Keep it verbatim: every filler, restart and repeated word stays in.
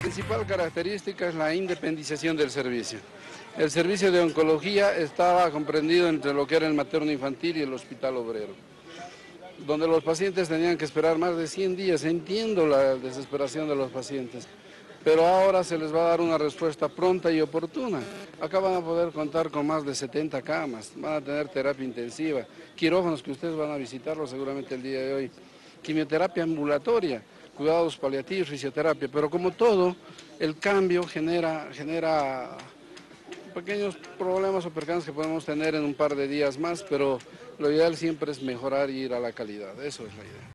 La principal característica es la independización del servicio. El servicio de oncología estaba comprendido entre lo que era el materno infantil y el hospital obrero, donde los pacientes tenían que esperar más de cien días. Entiendo la desesperación de los pacientes, pero ahora se les va a dar una respuesta pronta y oportuna. Acá van a poder contar con más de setenta camas, van a tener terapia intensiva, quirófanos que ustedes van a visitarlo seguramente el día de hoy, quimioterapia ambulatoria, cuidados paliativos, fisioterapia, pero como todo, el cambio genera, genera pequeños problemas o percances que podemos tener en un par de días más, pero lo ideal siempre es mejorar y ir a la calidad, eso es la idea.